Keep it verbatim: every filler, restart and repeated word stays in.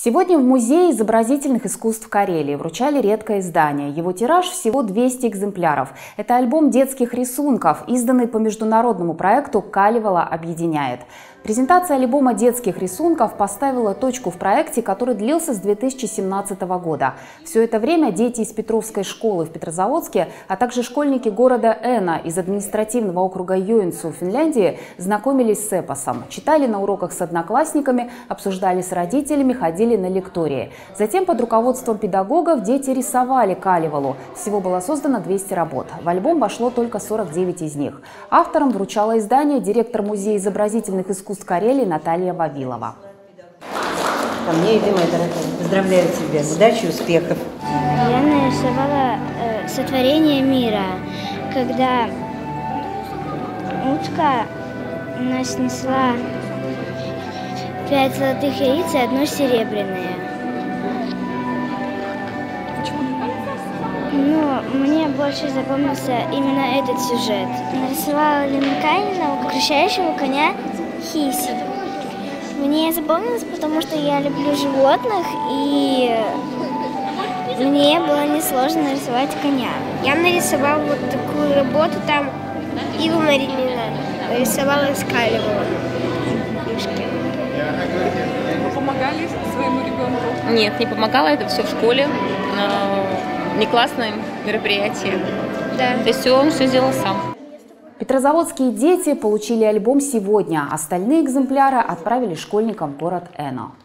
Сегодня в Музее изобразительных искусств Карелии вручали редкое издание. Его тираж всего двести экземпляров. Это альбом детских рисунков, изданный по международному проекту «Калевала объединяет». Презентация альбома детских рисунков поставила точку в проекте, который длился с две тысячи семнадцатого года. Все это время дети из Петровской школы в Петрозаводске, а также школьники города Эна из административного округа Йоинсу в Финляндии знакомились с эпосом, читали на уроках с одноклассниками, обсуждали с родителями, ходили на лектории. Затем под руководством педагогов дети рисовали Калевалу. Всего было создано двести работ. В альбом вошло только сорок девять из них. Авторам вручало издание директор Музея изобразительных искусств Карелии Наталья Вавилова. Мне, моя дорогая, поздравляю тебя, удачи, успехов. Я нарисовала э, сотворение мира, когда утка нас несла пять золотых яиц и одно серебряное. Ну, мне больше запомнился именно этот сюжет. Нарисовала Ленканина, украшающего коня Хиси. Мне запомнилось, потому что я люблю животных, и мне было несложно нарисовать коня. Я нарисовала вот такую работу, там Иву Маринина нарисовала из Калевала. Вы помогали своему ребенку? Нет, не помогала, это все в школе, не классное мероприятие. Да. То есть все, он все сделал сам. Петрозаводские дети получили альбом сегодня. Остальные экземпляры отправили школьникам в город Эно.